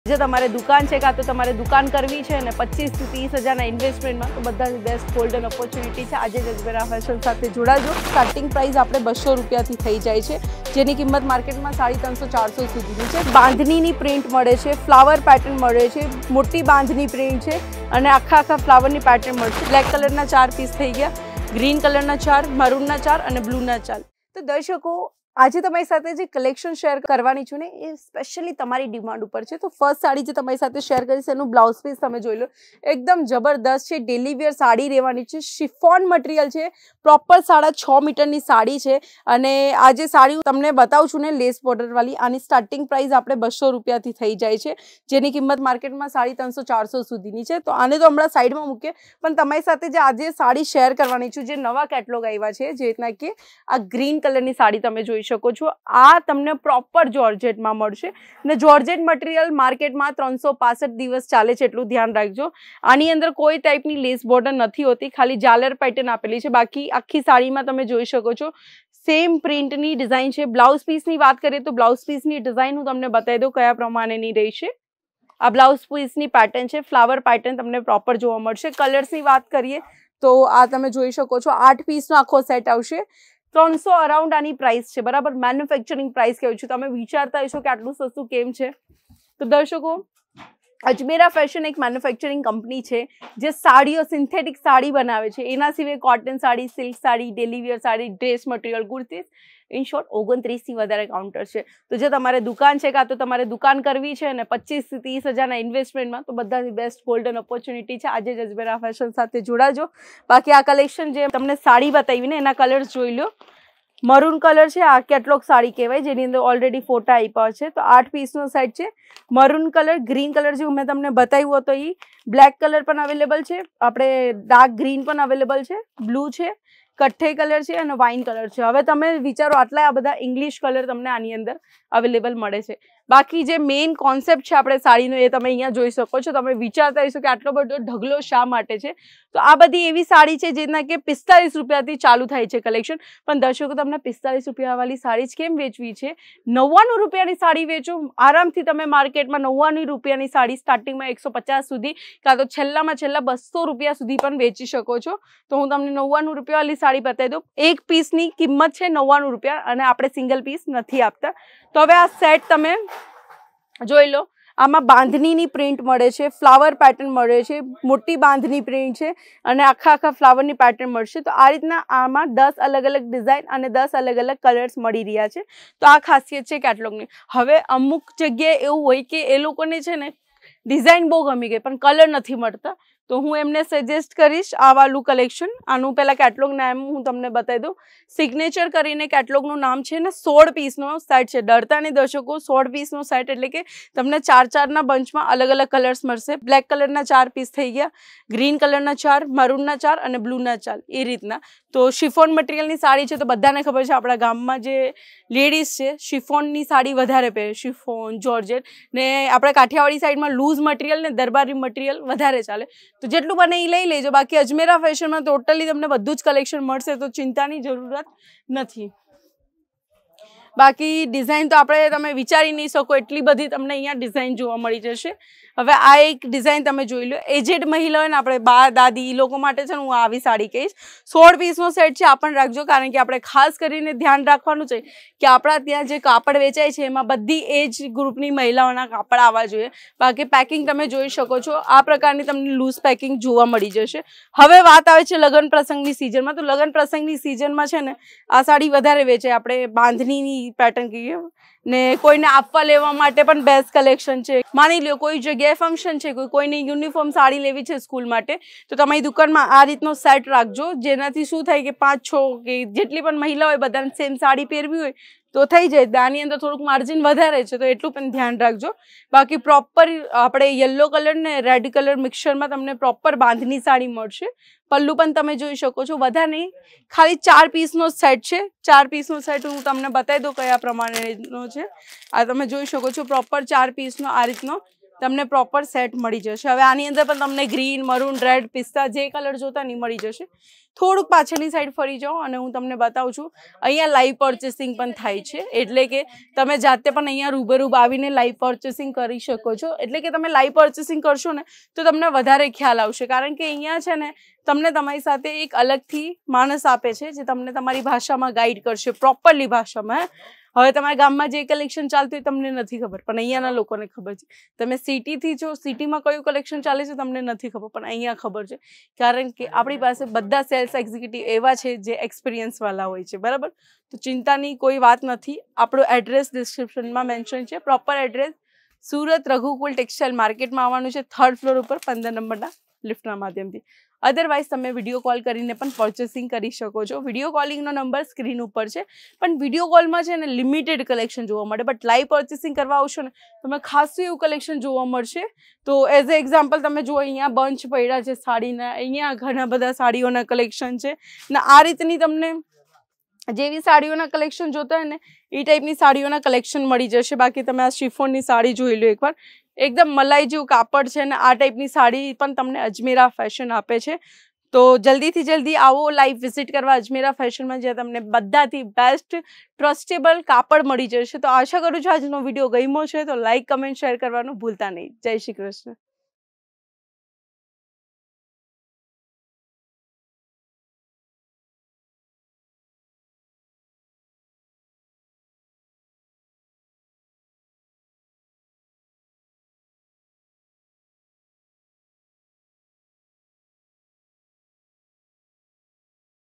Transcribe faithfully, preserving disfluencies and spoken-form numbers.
જો તમારે દુકાન છે કાં તો તમારે દુકાન કરવી છે ને પચીસ થી ત્રીસ હજારના ઇન્વેસ્ટમેન્ટમાં તો બધાથી બેસ્ટ ગોલ્ડન ઓપોર્ચ્યુનિટી છે। આજે જ અજમેરા ફેશન સાથે જોડાજો। સ્ટાર્ટિંગ પ્રાઇસ આપણે બસો રૂપિયાથી થઈ જાય છે, જેની કિંમત માર્કેટમાં સાડી ત્રણસો ચારસો સુધીની છે। બાંધણીની પ્રિન્ટ મળે છે, ફ્લાવર પેટર્ન મળે છે, મોટી બાંધણી પ્રિન્ટ છે અને આખા આખા ફ્લાવરની પેટર્ન મળશે। બ્લેક કલરના ચાર પીસ થઈ ગયા, ગ્રીન કલરના ચાર, મરૂનના ચાર અને બ્લુના ચાર। તો દર્શકો, આજે તમારી સાથે જે કલેક્શન શેર કરવાની છું ને એ સ્પેશિયલી તમારી ડિમાન્ડ ઉપર છે। તો ફર્સ્ટ સાડી જે તમારી સાથે શેર કરીશ એનું બ્લાઉઝ પીસ તમે જોઈ લો, એકદમ જબરદસ્ત છે। ડેલી વેર સાડી રહેવાની છે, શિફોન મટીરિયલ છે, પ્રોપર સાડા છ મીટરની સાડી છે અને આ જે સાડી હું તમને બતાવું છું ને લેસ બોર્ડરવાળી, આની સ્ટાર્ટિંગ પ્રાઇસ આપણે બસો રૂપિયાથી થઈ જાય છે, જેની કિંમત માર્કેટમાં સાડી ત્રણસો ચારસો સુધીની છે। તો આને તો હમણાં સાઈડમાં મૂકીએ, પણ તમારી સાથે જે આજે સાડી શેર કરવાની છું, જે નવા કેટલોગ આવ્યા છે, જે રીતના કે આ ગ્રીન કલરની સાડી તમે જોઈ શકો છો, આ તમને પ્રોપર જોર્જેટમાં મળશે ને જોર્જેટ મટીરિયલ માર્કેટમાં ત્રણસો પાસઠ દિવસ ચાલે છે, એટલું ધ્યાન રાખજો। આની અંદર કોઈ ટાઈપની લેસ બોર્ડર નથી હોતી, ખાલી ઝાલર પેટર્ન આપેલી છે, બાકી આખી સાડીમાં તમે જોઈ શકો છો સેમ પ્રિન્ટની ડિઝાઇન છે। બ્લાઉઝ પીસની વાત કરીએ તો બ્લાઉઝ પીસની ડિઝાઇન હું તમને બતાવી દઉં કયા પ્રમાણેની રહી છે। આ બ્લાઉઝ પીસની પેટર્ન છે, ફ્લાવર પેટર્ન તમને પ્રોપર જોવા મળશે। કલર્સની વાત કરીએ તો આ તમે જોઈ શકો છો આઠ પીસનો આખો સેટ આવશે, ત્રણસો અરાઉન્ડ આની પ્રાઇસ છે, બરાબર। મેન્યુફેક્ચરિંગ પ્રાઇસ કહું છું, તમે વિચારતા હશો કે આટલું સસ્તું કેમ છે? તો દર્શકો, અજમેરા ફેશન એક મેન્યુફેક્ચરિંગ કંપની છે જે સાડીઓ સિન્થેટિક સાડી બનાવે છે। એના સિવાય cotton sari, silk sari, daily wear sari, dress material, kurtis, in short ઓગણત્રીસથી વધારે કાઉન્ટર છે। તો જો તમારે દુકાન છે કાં તો તમારે દુકાન કરવી છે ને પચીસ થી ત્રીસ હજારના ઇન્વેસ્ટમેન્ટમાં તો બધાથી બેસ્ટ ગોલ્ડન ઓપોર્ચ્યુનિટી છે। આજે જ અજમેરા ફેશન સાથે જોડાજો। બાકી આ કલેક્શન જે તમને સાડી બતાવી ને એના કલર્સ જોઈ લો। મરૂન કલર છે, આ કેટલોગ સાડી કહેવાય, જેની અંદર ઓલરેડી ફોટા આપ્યા છે। તો આઠ પીસનો સેટ છે। મરૂન કલર, ગ્રીન કલર જેવું મેં તમને બતાવ્યું હતો એ, બ્લેક કલર પણ અવેલેબલ છે, આપણે ડાર્ક ગ્રીન પણ અવેલેબલ છે, બ્લુ છે, કથ્થઈ કલર છે અને વાઇન કલર છે। હવે તમે વિચારો આટલા આ બધા ઇંગ્લિશ કલર તમને આની અંદર અવેલેબલ મળે છે। બાકી જે મેઇન કોન્સેપ્ટ છે આપણે સાડીનો એ તમે અહીંયા જોઈ શકો છો। તમે વિચારતા હશો કે આટલો બધો ઢગલો શા માટે છે? તો આ બધી એવી સાડી છે જેના કે પિસ્તાલીસ રૂપિયાથી ચાલુ થાય છે કલેક્શન, પણ દર્શકો તમને પિસ્તાલીસ રૂપિયાવાળી સાડી જ કેમ વેચવી છે? નવ્વાણું રૂપિયાની સાડી વેચો, આરામથી તમે માર્કેટમાં નવ્વાણું રૂપિયાની સાડી સ્ટાર્ટિંગમાં એકસો પચાસ સુધી કાં તો છેલ્લામાં છેલ્લા બસો રૂપિયા સુધી પણ વેચી શકો છો। તો હું તમને નવ્વાણું રૂપિયાવાળી સાડી બતાવી દઉં। એક પીસની કિંમત છે નવ્વાણું રૂપિયા અને આપણે સિંગલ પીસ નથી આપતા। તો હવે આ સેટ તમે જોઈ લો, આમાં બાંધણીની પ્રિન્ટ મળે છે, ફ્લાવર પેટર્ન મળે છે, મોટી બાંધણી પ્રિન્ટ છે અને આખા આખા ફ્લાવરની પેટર્ન મળશે। તો આ રીતના આમાં દસ અલગ અલગ ડિઝાઇન અને દસ અલગ અલગ કલર્સ મળી રહ્યા છે। તો આ ખાસિયત છે કેટલોગની। હવે અમુક જગ્યાએ એવું હોય કે એ લોકોને છે ને ડિઝાઇન બહુ ગમી ગઈ પણ કલર નથી મળતા, તો હું એમને સજેસ્ટ કરીશ આ વાળું કલેક્શન। આનું પહેલાં કેટલોગ નામ હું તમને બતાવી દઉં। સિગ્નેચર કરીને કેટલોગનું નામ છે ને, સોળ પીસનો સેટ છે। ડરતા નહીં દર્શકો, સોળ પીસનો સેટ એટલે કે તમને ચાર ચારના બંચમાં અલગ અલગ કલર્સ મળશે। બ્લેક કલરના ચાર પીસ થઈ ગયા, ગ્રીન કલરના ચાર, મરૂનના ચાર અને બ્લુના ચાર, એ રીતના। તો શિફોન મટીરિયલની સાડી છે તો બધાને ખબર છે આપણા ગામમાં જે લેડીઝ છે શિફોનની સાડી વધારે પહેરે, શિફોન, જોર્જેટ, ને આપણે કાઠિયાવાડી સાઈડમાં લૂઝ મટીરિયલ ને દરબારી મટીરિયલ વધારે ચાલે। તો જેટલું બને એ લઈ લેજો। બાકી અજમેરા ફેશનમાં ટોટલી તમને બધું જ કલેક્શન મળશે, તો ચિંતાની જરૂરત નથી। બાકી ડિઝાઇન તો આપણે તમે વિચારી નહીં શકો એટલી બધી તમને અહીંયા ડિઝાઇન જોવા મળી જશે। હવે આ એક ડિઝાઇન તમે જોઈ લો, એજેડ મહિલા હોય ને, આપણે બા દાદી એ લોકો માટે છે ને હું આવી સાડી કહીશ। સોળ પીસનો સેટ છે, આ પણ રાખજો, કારણ કે આપણે ખાસ કરીને ધ્યાન રાખવાનું છે કે આપણા ત્યાં જે કાપડ વેચાય છે એમાં બધી એજ ગ્રુપની મહિલાઓના કાપડ આવવા જોઈએ। બાકી પેકિંગ તમે જોઈ શકો છો, આ પ્રકારની તમને લૂઝ પેકિંગ જોવા મળી જશે। હવે વાત આવે છે લગ્ન પ્રસંગની સિઝનમાં, તો લગ્ન પ્રસંગની સિઝનમાં છે ને આ સાડી વધારે વેચાય, આપણે બાંધણીની પેટર્ન કહીએ ને કોઈને આપવા લેવા માટે પણ બેસ્ટ કલેક્શન છે। માની લો કોઈ જગ્યાએ ફંક્શન છે, કોઈ કોઈને યુનિફોર્મ સાડી લેવી છે સ્કૂલ માટે, તો તમારી દુકાનમાં આ રીતનો સેટ રાખજો, જેનાથી શું થાય કે પાંચ છ કે જેટલી પણ મહિલા હોય બધાને સેમ સાડી પહેરવી હોય તો થઈ જાય। આની અંદર થોડુંક માર્જિન વધારે છે તો એટલું પણ ધ્યાન રાખજો। બાકી પ્રોપર આપણે યલો કલર ને રેડ કલર મિક્સરમાં તમને પ્રોપર બાંધણી સાડી મળશે। પલ્લુ પણ તમે જોઈ શકો છો, વધારે નહીં, ખાલી ચાર પીસનો સેટ છે। ચાર પીસનો સેટ હું તમને બતાવી દઉં કયા પ્રમાણેનો છે। આ તમે જોઈ શકો છો પ્રોપર ચાર પીસનો આ રીતનો તમને પ્રોપર સેટ મળી જશે। હવે આની અંદર પણ તમને ગ્રીન, મરૂન, રેડ, પિસ્તા જે કલર જોતા નહીં મળી જશે। થોડુંક પાછળની સાઈડ ફરી જાઓ અને હું તમને બતાવું છું, અહીંયા લાઈવ પર્ચેસિંગ પણ થાય છે, એટલે કે તમે જાતે પણ અહીંયા રૂબરૂબ આવીને લાઈવ પર્ચેસિંગ કરી શકો છો। એટલે કે તમે લાઈવ પર્ચેસિંગ કરશો ને તો તમને વધારે ખ્યાલ આવશે, કારણ કે અહીંયા છે ને તમને તમારી સાથે એક અલગથી માણસ આપે છે જે તમને તમારી ભાષામાં ગાઈડ કરશે, પ્રોપરલી ભાષામાં। હવે તમારા ગામમાં જે કલેક્શન ચાલતું હોય તમને નથી ખબર, પણ અહીંયાના લોકોને ખબર છે। તમે સિટીથી જો, સિટીમાં કયું કલેક્શન ચાલે છે તમને નથી ખબર, પણ અહીંયા ખબર છે, કારણ કે આપણી પાસે બધા સેલ્સ એક્ઝિક્યુટિવ એવા છે જે એક્સપિરિયન્સવાળા હોય છે, બરાબર। તો ચિંતાની કોઈ વાત નથી। આપણો એડ્રેસ ડિસ્ક્રિપ્શનમાં મેન્શન છે, proper address Surat Raghukul textile માર્કેટમાં આવવાનું છે, થર્ડ ફ્લોર ઉપર પંદર નંબરના લિફ્ટના માધ્યમથી। અદરવાઇઝ તમે વિડીયો કોલ કરીને પણ પર્ચેસિંગ કરી શકો છો। વિડીયો કોલિંગનો નંબર સ્ક્રીન ઉપર છે, પણ વિડીયો કોલમાં છે ને લિમિટેડ કલેક્શન જોવા મળે, બટ લાઈવ પર્ચેસિંગ કરવા આવશો ને તમે ખાસું એવું કલેક્શન જોવા મળશે। તો એઝ એ એક્ઝામ્પલ તમે જુઓ, અહીંયા બંચ પડ્યા છે સાડીના, અહીંયા ઘણા બધા સાડીઓના કલેક્શન છે ને આ રીતની તમને જેવી સાડીઓના કલેક્શન જોતા હોય ને એ ટાઈપની સાડીઓના કલેક્શન મળી જશે। બાકી તમે આ શિફોનની સાડી જોઈ લો એકવાર, એકદમ મલાઈ જેવું કાપડ છે ને આ ટાઈપની સાડી પણ તમને અજમેરા ફેશન આપે છે। તો જલ્દીથી જલ્દી આવો લાઈવ વિઝિટ કરવા અજમેરા ફેશનમાં, જ્યાં તમને બધાથી બેસ્ટ ટ્રસ્ટેબલ કાપડ મળી જશે। તો આશા કરું છું આજનો વિડીયો ગમ્યો છે તો લાઈક, કમેન્ટ, શેર કરવાનું ભૂલતા નહીં। જય શ્રી કૃષ્ણ।